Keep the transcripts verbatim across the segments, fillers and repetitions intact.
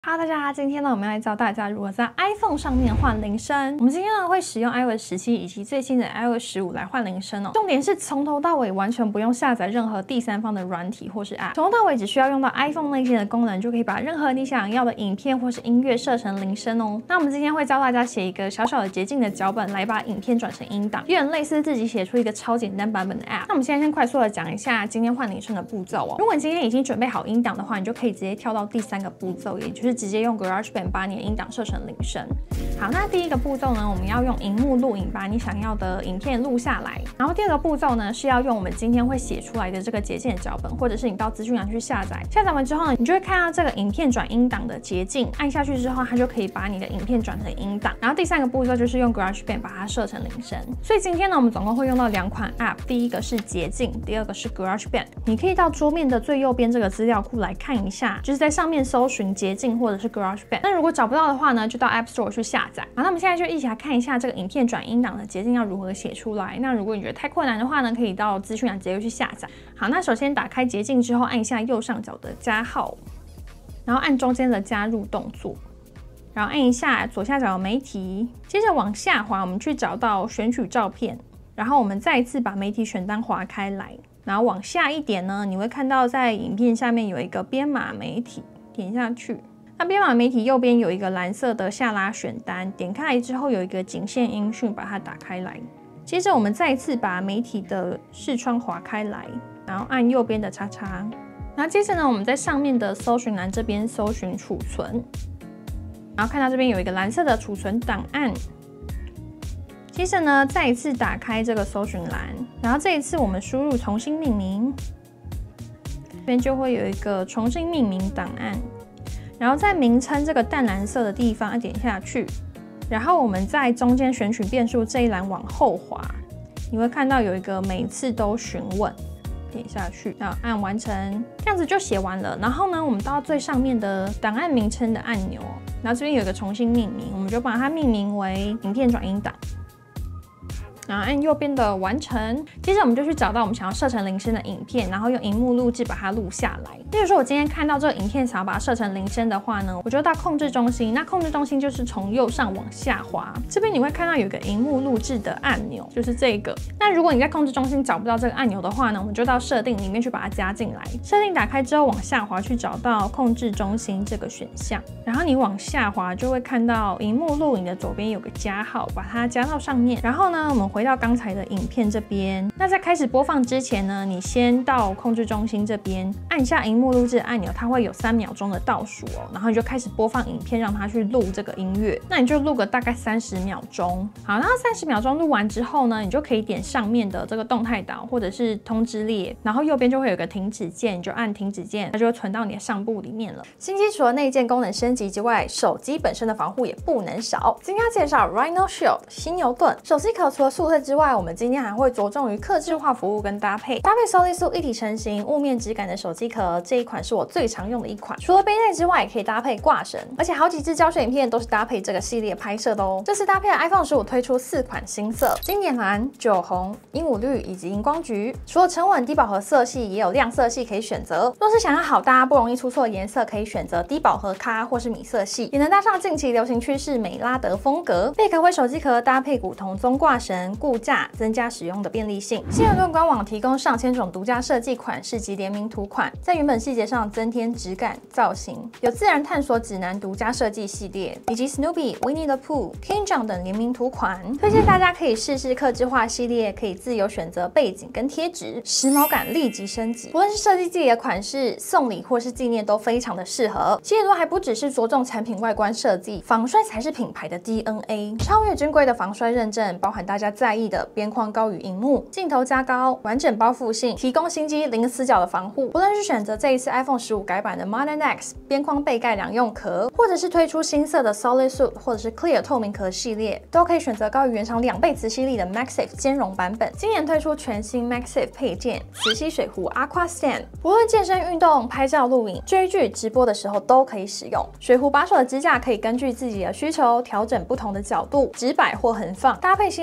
Hello， 大家，今天呢，我们来教大家如何在 iPhone 上面换铃声。我们今天呢会使用 i O S 十七以及最新的 i O S 十五来换铃声哦。重点是从头到尾完全不用下载任何第三方的软体或是 App， 从头到尾只需要用到 iPhone 内建的功能，就可以把任何你想要的影片或是音乐设成铃声哦。那我们今天会教大家写一个小小的捷径的脚本，来把影片转成音档，有点类似自己写出一个超简单版本的 App。那我们现在先快速的讲一下今天换铃声的步骤哦。如果你今天已经准备好音档的话，你就可以直接跳到第三个步骤，也就是直接用 GarageBand 把你的音档设成铃声。好，那第一个步骤呢，我们要用荧幕录影把你想要的影片录下来。然后第二个步骤呢，是要用我们今天会写出来的这个捷径的脚本，或者是你到资讯栏去下载。下载完之后呢，你就会看到这个影片转音档的捷径，按下去之后，它就可以把你的影片转成音档。然后第三个步骤就是用 GarageBand 把它设成铃声。所以今天呢，我们总共会用到两款 App， 第一个是捷径，第二个是 GarageBand。你可以到桌面的最右边这个资料库来看一下，就是在上面搜寻捷径或者是 GarageBand。那如果找不到的话呢，就到 App Store 去下载。好，那我们现在就一起来看一下这个影片转音档的捷径要如何写出来。那如果你觉得太困难的话呢，可以到资讯栏直接去下载。好，那首先打开捷径之后，按一下右上角的加号，然后按中间的加入动作，然后按一下左下角的媒体，接着往下滑，我们去找到选取照片，然后我们再一次把媒体选单滑开来，然后往下一点呢，你会看到在影片下面有一个编码媒体，点下去。那编码媒体右边有一个蓝色的下拉选单，点开来之后有一个仅限音讯，把它打开来。接着我们再一次把媒体的视窗滑开来，然后按右边的叉叉。然后接着呢，我们在上面的搜寻栏这边搜寻储存，然后看到这边有一个蓝色的储存档案。接着呢，再一次打开这个搜寻栏，然后这一次我们输入重新命名，这边就会有一个重新命名档案。然后在名称这个淡蓝色的地方点下去，然后我们在中间选取变数这一栏往后滑，你会看到有一个每次都询问，点下去，然后按完成，这样子就写完了。然后呢，我们到最上面的档案名称的按钮，然后这边有一个重新命名，我们就把它命名为影片转音档。然后按右边的完成，接着我们就去找到我们想要设成铃声的影片，然后用荧幕录制把它录下来。例如说，我今天看到这个影片，想要把它设成铃声的话呢，我就到控制中心。那控制中心就是从右上往下滑，这边你会看到有一个荧幕录制的按钮，就是这个。那如果你在控制中心找不到这个按钮的话呢，我们就到设定里面去把它加进来。设定打开之后往下滑去找到控制中心这个选项，然后你往下滑就会看到荧幕录影的左边有个加号，把它加到上面。然后呢，我们回到刚才的影片这边，那在开始播放之前呢，你先到控制中心这边按下荧幕录制按钮，它会有三秒钟的倒数哦，然后你就开始播放影片，让它去录这个音乐。那你就录个大概三十秒钟。好，然后三十秒钟录完之后呢，你就可以点上面的这个动态岛或者是通知列，然后右边就会有个停止键，你就按停止键，它就会存到你的相簿里面了。新机除了内建功能升级之外，手机本身的防护也不能少。今天要介绍 Rhino Shield 犀牛盾手机壳，除了素色之外，我们今天还会着重于客制化服务跟搭配，搭配 Solid Suit 一体成型雾面质感的手机壳，这一款是我最常用的一款。除了背带之外，也可以搭配挂绳，而且好几支教学影片都是搭配这个系列拍摄的哦。这次搭配了 iPhone 十五推出四款新色：经典蓝、酒红、鹦鹉绿以及荧光橘。除了沉稳低饱和色系，也有亮色系可以选择。若是想要好搭不容易出错的颜色，可以选择低饱和咖或是米色系，也能搭上近期流行趋势美拉德风格。贝壳灰手机壳搭配古铜棕挂绳固架，增加使用的便利性。犀牛盾官网提供上千种独家设计款式及联名图款，在原本细节上增添质感造型。有自然探索指南独家设计系列，以及 Snoopy、Winnie the Pooh、King John 等联名图款。推荐大家可以试试客制化系列，可以自由选择背景跟贴纸，时髦感立即升级。无论是设计自己的款式、送礼或是纪念都非常的适合。犀牛盾还不只是着重产品外观设计，防摔才是品牌的 D N A。超越珍贵的防摔认证，包含大家在意的边框高于荧幕，镜头加高，完整包覆性，提供新机零死角的防护。无论是选择这一次 iPhone 十五改版的 Modern X 边框背盖两用壳，或者是推出新色的 Solid Suit 或者是 Clear 透明壳系列，都可以选择高于原厂两倍磁吸力的 MagSafe 兼容版本。今年推出全新 MagSafe 配件磁吸水壶 Aqua Stand， 无论健身运动、拍照录影、追剧、直播的时候都可以使用。水壶把手的支架可以根据自己的需求调整不同的角度，直摆或横放，搭配犀牛盾 MagSafe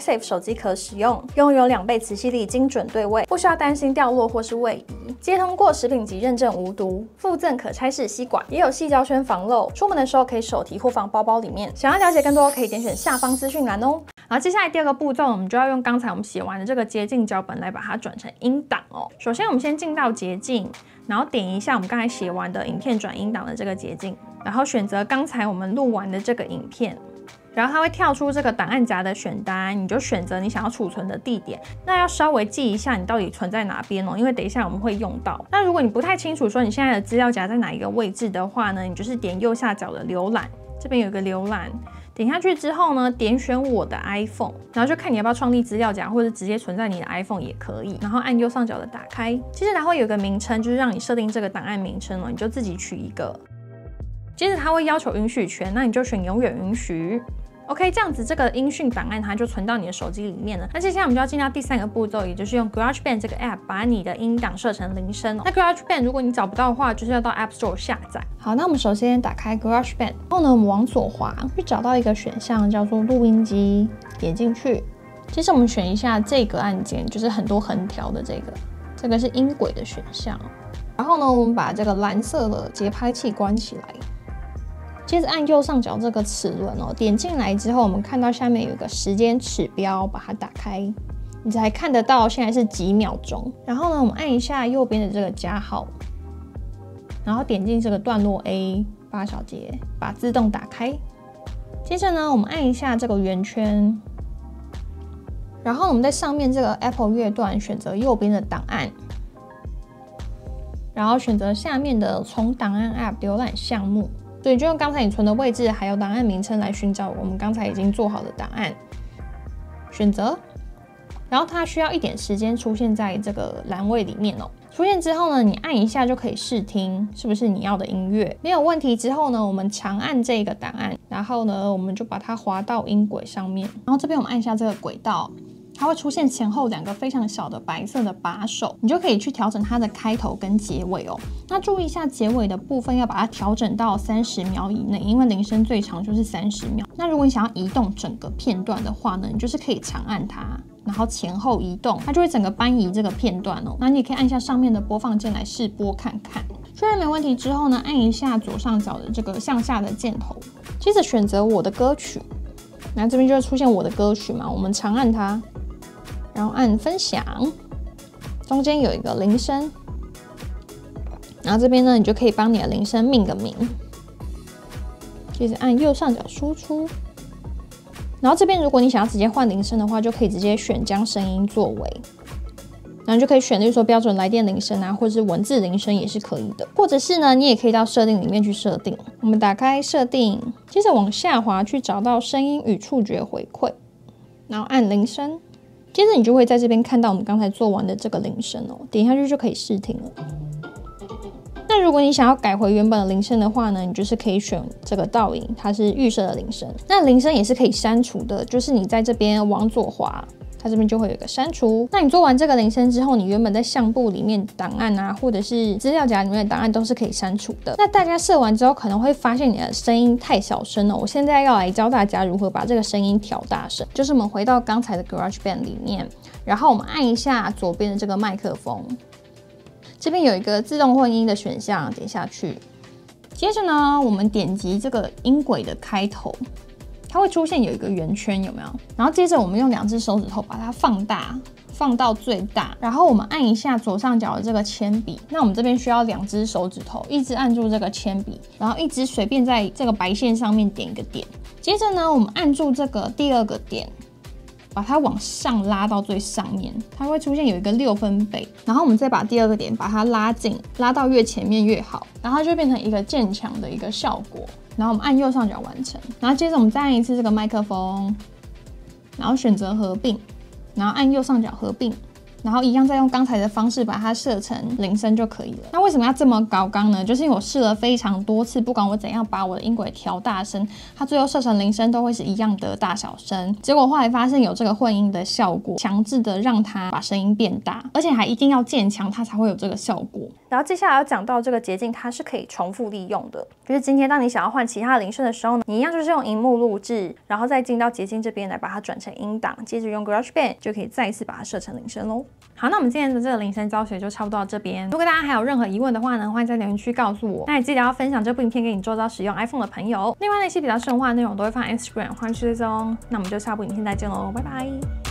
MagSafe 手机壳使用，拥有两倍磁吸力，精准对位，不需要担心掉落或是位移。接通过食品级认证无毒，附赠可拆式吸管，也有细胶圈防漏，出门的时候可以手提或放包包里面。想要了解更多，可以点选下方资讯栏哦。然后接下来第二个步骤，我们就要用刚才我们写完的这个捷径脚本来把它转成音档哦。首先我们先进到捷径，然后点一下我们刚才写完的影片转音档的这个捷径，然后选择刚才我们录完的这个影片。然后它会跳出这个档案夹的选单，你就选择你想要储存的地点。那要稍微记一下你到底存在哪边哦，因为等一下我们会用到。那如果你不太清楚说你现在的资料夹在哪一个位置的话呢，你就是点右下角的浏览，这边有一个浏览，点下去之后呢，点选我的 iPhone， 然后就看你要不要创立资料夹，或者直接存在你的 iPhone 也可以。然后按右上角的打开，接着它会有一个名称，就是让你设定这个档案名称哦，你就自己取一个。接着它会要求允许权，那你就选永远允许。OK， 这样子这个音讯档案它就存到你的手机里面了。那接下来我们就要进到第三个步骤，也就是用 GarageBand 这个 App 把你的音档设成铃声哦。那 GarageBand 如果你找不到的话，就是要到 App Store 下载。好，那我们首先打开 GarageBand， 然后呢，我们往左滑，去找到一个选项叫做录音机，点进去。接着我们选一下这个按键，就是很多横条的这个，这个是音轨的选项。然后呢，我们把这个蓝色的节拍器关起来。接着按右上角这个齿轮哦，点进来之后，我们看到下面有一个时间指标，把它打开，你才看得到现在是几秒钟。然后呢，我们按一下右边的这个加号，然后点进这个段落 A 八小节，把自动打开。接着呢，我们按一下这个圆圈，然后我们在上面这个 Apple 乐段选择右边的档案，然后选择下面的从档案 App 浏览项目。所以就用刚才你存的位置还有档案名称来寻找我们刚才已经做好的档案，选择，然后它需要一点时间出现在这个栏位里面哦。出现之后呢，你按一下就可以试听是不是你要的音乐，没有问题之后呢，我们长按这个档案，然后呢，我们就把它滑到音轨上面，然后这边我们按一下这个轨道。它会出现前后两个非常小的白色的把手，你就可以去调整它的开头跟结尾哦。那注意一下结尾的部分要把它调整到三十秒以内，因为铃声最长就是三十秒。那如果你想要移动整个片段的话呢，你就是可以长按它，然后前后移动，它就会整个搬移这个片段哦。那你也可以按一下上面的播放键来试播看看。确认没问题之后呢，按一下左上角的这个向下的箭头，接着选择我的歌曲，那这边就会出现我的歌曲嘛，我们长按它。然后按分享，中间有一个铃声，然后这边呢，你就可以帮你的铃声命个名。接着按右上角输出，然后这边如果你想要直接换铃声的话，就可以直接选将声音作为，然后你就可以选，例如说标准来电铃声啊，或者是文字铃声也是可以的，或者是呢，你也可以到设定里面去设定。我们打开设定，接着往下滑去找到声音与触觉回馈，然后按铃声。接着你就会在这边看到我们刚才做完的这个铃声哦，点下去就可以试听了。那如果你想要改回原本的铃声的话呢，你就是可以选这个倒影，它是预设的铃声。那铃声也是可以删除的，就是你在这边往左滑，它这边就会有一个删除。那你做完这个铃声之后，你原本在相簿里面档案啊，或者是资料夹里面的档案都是可以删除的。那大家设完之后可能会发现你的声音太小声了，我现在要来教大家如何把这个声音调大声。就是我们回到刚才的 GarageBand 里面，然后我们按一下左边的这个麦克风，这边有一个自动混音的选项，点下去。接着呢，我们点击这个音轨的开头。它会出现有一个圆圈，有没有？然后接着我们用两只手指头把它放大，放到最大，然后我们按一下左上角的这个铅笔。那我们这边需要两只手指头，一直按住这个铅笔，然后一直随便在这个白线上面点一个点。接着呢，我们按住这个第二个点，把它往上拉到最上面，它会出现有一个六分贝。然后我们再把第二个点把它拉近，拉到越前面越好，然后就变成一个渐强的一个效果。然后我们按右上角完成，然后接着我们再按一次这个麦克风，然后选择合并，然后按右上角合并，然后一样再用刚才的方式把它设成铃声就可以了。那为什么要这么高纲呢？就是因为我试了非常多次，不管我怎样把我的音轨调大声，它最后设成铃声都会是一样的大小声。结果后来发现有这个混音的效果，强制的让它把声音变大，而且还一定要渐强，它才会有这个效果。 然后接下来要讲到这个捷径，它是可以重复利用的。就是今天当你想要换其他的铃声的时候呢，你一样就是用荧幕录制，然后再进到捷径这边来把它转成音档，接着用 GarageBand 就可以再一次把它设成铃声喽。好，那我们今天的这个铃声教学就差不多到这边。如果大家还有任何疑问的话呢，欢迎在留言区告诉我。那也记得要分享这部影片给你周遭使用 iPhone 的朋友。另外那些比较生活化的内容都会放在 Instagram， 欢迎去追踪。那我们就下部影片再见喽，拜拜。